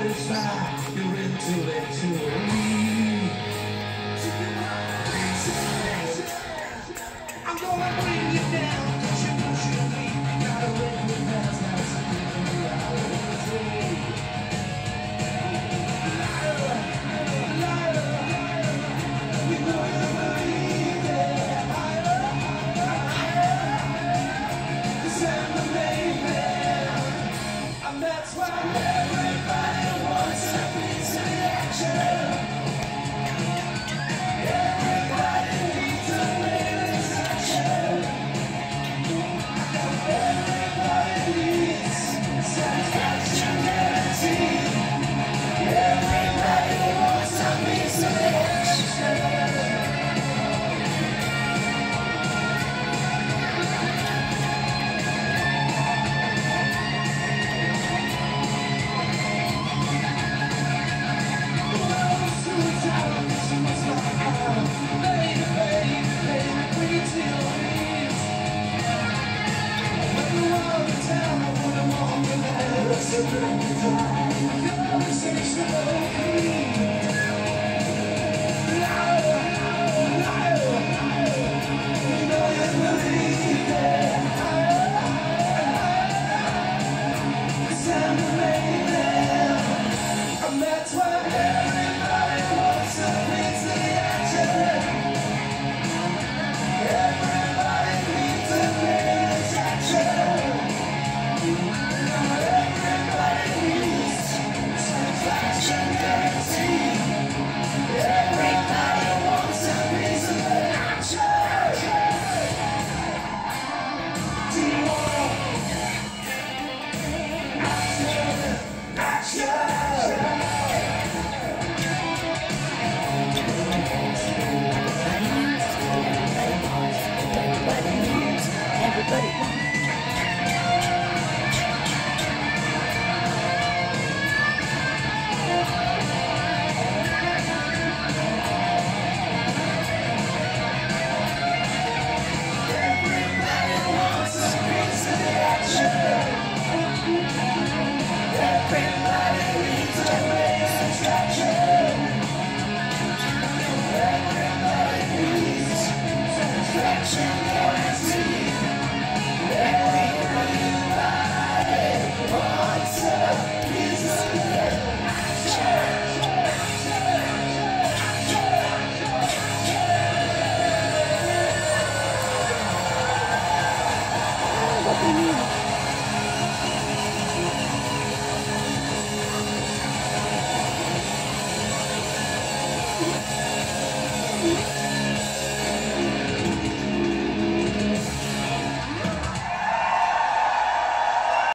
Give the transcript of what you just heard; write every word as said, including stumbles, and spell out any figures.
satisfied, you're into it too. I'm gonna bring you down, push you, push you, me. Gotta wait with past, now something in reality. Liar, liar, we know you believe it. Liar, liar, 'cause I'm the main man, and that's why everybody wants a piece of the action. Tell me what I'm on the